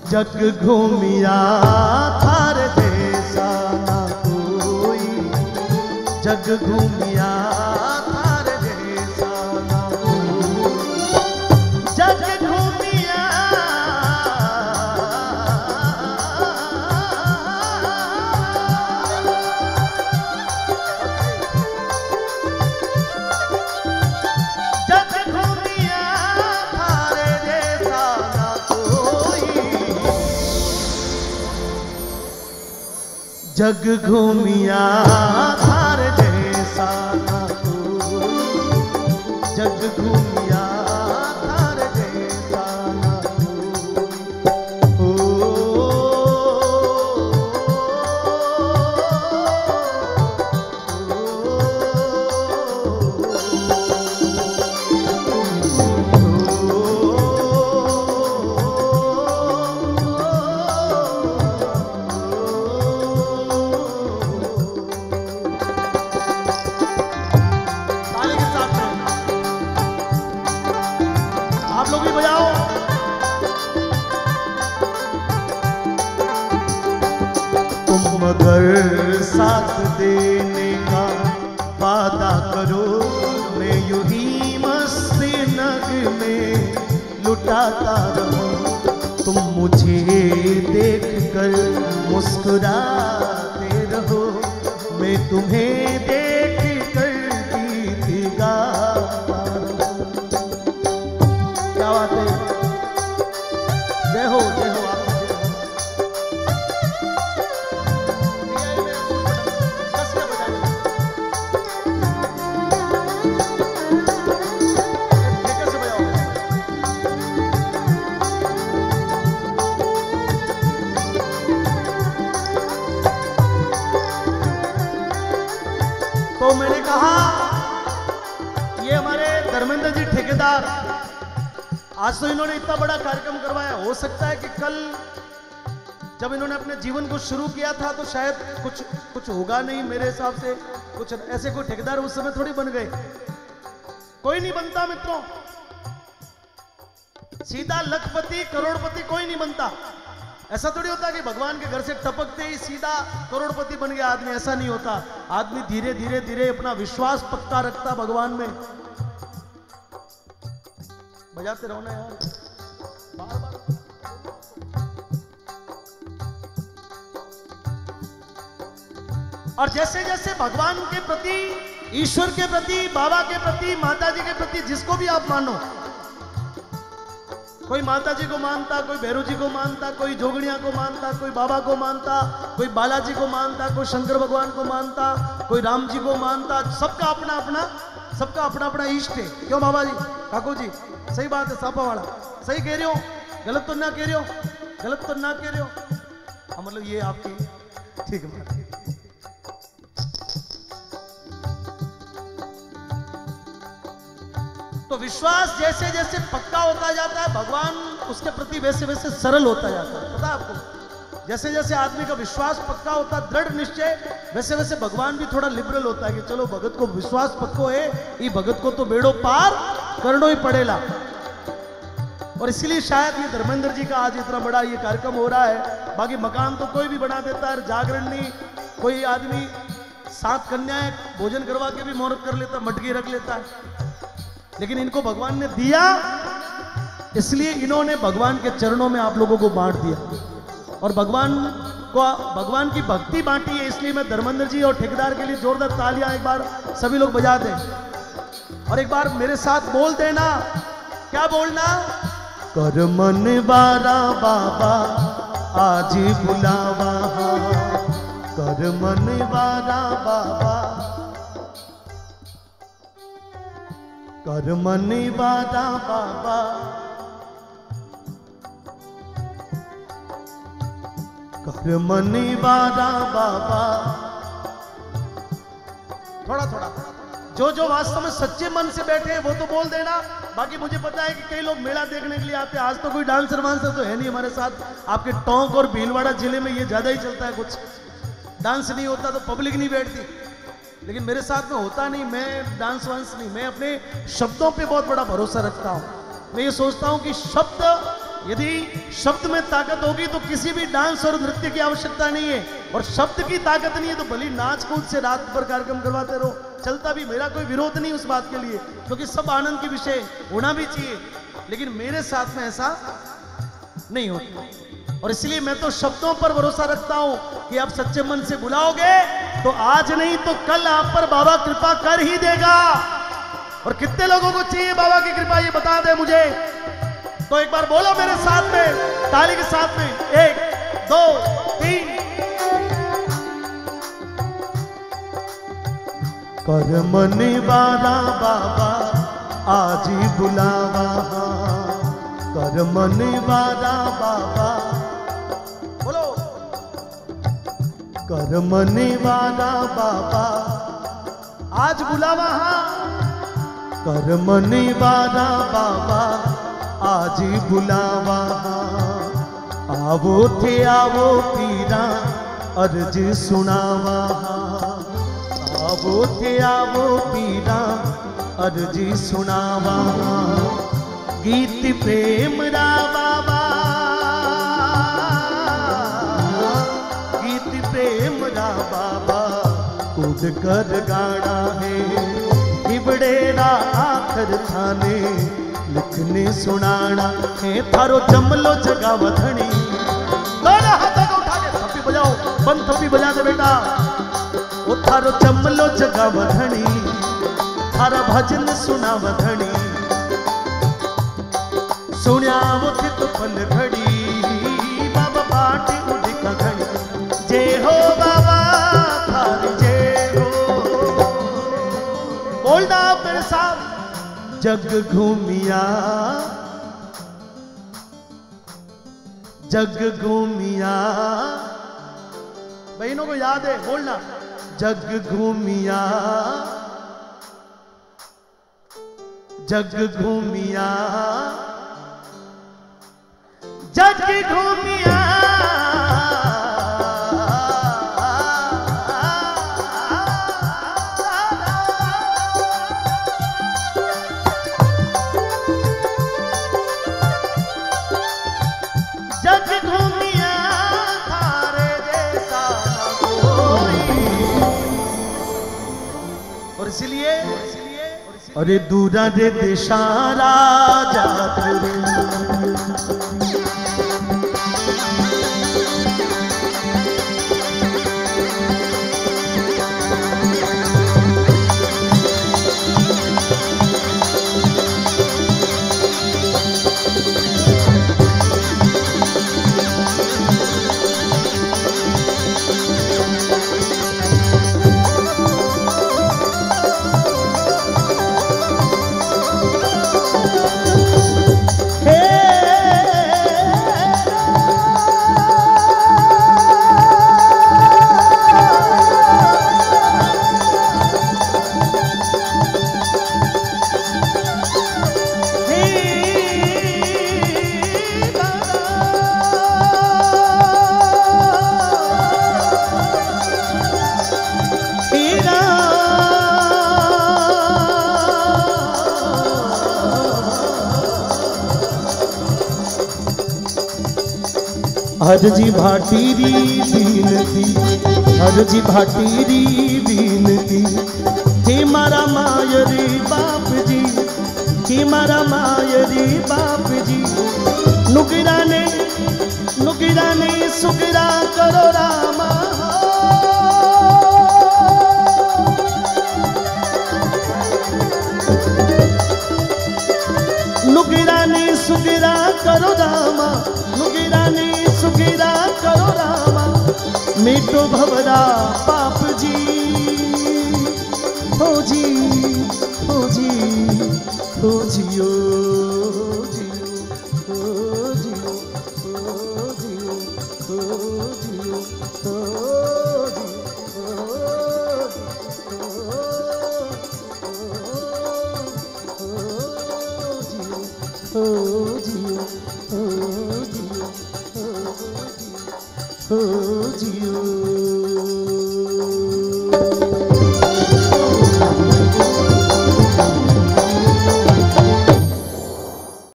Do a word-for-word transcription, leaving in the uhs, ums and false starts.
जग घूमिया थार जैसा ना कोई, जग घूमिया थार जैसा ना कोई, जग घूमिया जग घूमिया थार जैसा ना कोई, जग घूमिया थार जैसा ना कोई, जग घूमिया थार जैसा ना कोई। ताली के साथ में आप लोग भी बजाओ। तुम अगर साथ देने का वादा करो, मैं यूं ही मस्ती नग में लुटाता रहूं। तुम मुझे देख कर मुस्कुराते रहो, मैं तुम्हें देख कर गीत गाता रहूं। क्या बात है, जय हो जय हो। आप कस के बजाइए। ये कैसे बजाओगे? तो मैंने कहा ये हमारे धर्मेंद्र जी ठेकेदार, आज तो इन्होंने इतना बड़ा कार्यक्रम करवाया। हो सकता है कि कल जब इन्होंने अपने जीवन को शुरू किया था तो शायद कुछ कुछ होगा नहीं, मेरे हिसाब से कुछ ऐसे कोई ठेकेदार उस समय थोड़ी बन गए। कोई नहीं बनता मित्रों, सीधा लखपति करोड़पति कोई नहीं बनता। ऐसा थोड़ी होता कि भगवान के घर से टपकते ही सीधा करोड़पति बन गया आदमी, ऐसा नहीं होता। आदमी धीरे धीरे धीरे अपना विश्वास पक्का रखता भगवान में। बजाते रहो ना यार, बार बार। और जैसे जैसे भगवान के प्रति, ईश्वर के प्रति, बाबा के प्रति, माता जी के प्रति, जिसको भी आप मानो, कोई माता जी को मानता, कोई भैरव जी को मानता, कोई जोगड़िया को मानता, कोई बाबा को मानता, कोई बालाजी को मानता, कोई शंकर भगवान को मानता, कोई राम जी को मानता। सबका अपना अपना सबका अपना अपना इष्ट है। क्यों बाबा जी, ठाकुर जी? सही बात है, सापा वाला सही कह रहे हो, गलत तो ना कह रहे हो, गलत तो ना कह रहे हो। हाँ, मतलब ये आपकी ठीक है बात। तो विश्वास जैसे जैसे पक्का होता जाता है, भगवान उसके प्रति वैसे वैसे सरल होता जाता है। पता है आपको, जैसे जैसे आदमी का विश्वास पक्का होता है, दृढ़ निश्चय, वैसे वैसे भगवान भी थोड़ा लिबरल होता है कि चलो भगत को विश्वास पक्को है, ये भगत को तो बेड़ो पार करना ही पड़ेगा। और इसलिए शायद ये धर्मेंद्र जी का आज इतना बड़ा ये कार्यक्रम हो रहा है। बाकी मकान तो कोई भी बना देता है, जागरण नहीं, कोई आदमी सात कन्याएं भोजन करवा के भी मुहूर्त कर लेता, मटकी रख लेता है। लेकिन इनको भगवान ने दिया, इसलिए इन्होंने भगवान के चरणों में आप लोगों को बांट दिया और भगवान को, भगवान की भक्ति बांटी है। इसलिए मैं धर्मेंद्र जी और ठेकेदार के लिए जोरदार तालियां एक बार सभी लोग बजा दें और एक बार मेरे साथ बोल देना। क्या बोलना? कर मन बारा बाबा आज बुलावा, कर मन बारा बाबा, कर मन बारा बाबा, कर मन बारा बाबा। थोड़ा थोड़ा जो जो वास्तव में सच्चे मन से बैठे हैं वो तो बोल देना। बाकी मुझे पता है कि कई लोग मेला देखने के लिए आते हैं। आज तो कोई डांसर वांसर तो है नहीं हमारे साथ। आपके टोंक और भीलवाड़ा जिले में ये ज्यादा ही चलता है, कुछ डांस नहीं होता तो पब्लिक नहीं बैठती, लेकिन मेरे साथ में होता नहीं। मैं डांस वांस नहीं, मैं अपने शब्दों पे बहुत बड़ा भरोसा रखता हूँ। मैं ये सोचता हूँ कि शब्द यदि शब्द में ताकत होगी तो किसी भी डांस और नृत्य की आवश्यकता नहीं है, और शब्द की ताकत नहीं है तो भली नाच कूद से रात भर कार्यक्रम करवाते रहो, चलता भी, मेरा कोई विरोध नहीं उस बात के लिए, क्योंकि सब आनंद के विषय होना भी चाहिए, लेकिन मेरे साथ में ऐसा नहीं होता। और इसलिए मैं तो शब्दों पर भरोसा रखता हूं कि आप सच्चे मन से बुलाओगे तो आज नहीं तो कल आप पर बाबा कृपा कर ही देगा। और कितने लोगों को चाहिए बाबा की कृपा, ये बता दे मुझे। तो एक बार बोलो मेरे साथ में, ताली के साथ में, एक दो तीन। कर्म निवारा बाबा आज ही बुलावा, कर्म निवारा बाबा, बोलो कर्म निवारा बाबा आज बुलावा, कर्म निवारा बाबा आज ही बुलावा। आवो थे आवो पीरा अर्ज सुनावा, आवो थे आवो पीरा अर्ज सुनावा। गीत प्रेम रा बाबा, गीत प्रेम रा बाबा कूद कर गाना है, हिबड़ेरा आखर थाने लिखने सुनाना है। थारो जमलो जगा वधनी, दोनों हाथों को उठा के थप्पी बजाओ, बंद थप्पी बजा दे बेटा। ओ थारो जमलो जगा वधनी, थारा भजन सुना वधनी, सुनिया वो थित पल घड़ी, बाबा पाटी उड़ी का घड़ी। जय हो बाबा थारी जय हो, बोलना मेरे साथ। जग घूमिया जग घूमिया, बहनों को याद है, बोलना जग घूमिया, जग घूमिया, जग घूमिया, जग घूमिया थारे जैसा कोई। और इसलिए अरे दूरा रे देशारा जात रे, हरजी भाटीरी बीनती, हरजी भाटीरी बीनती, हे मारा मायरी बाप जी, हे मारा मायरी बाप जी। नुगिरा ने नुगिरा ने सुगिरा करो रामा, नुगिरा ने सुगिरा करो रामा, नुगिरा ने सुगिरा करो रामा। मिटो भवरा पाप जी, हो जी हो जी हो जियो, जियो हो जियो, हो जियो, हो जियो, हो जियो, हो जियो, हो जियो, हो जियो।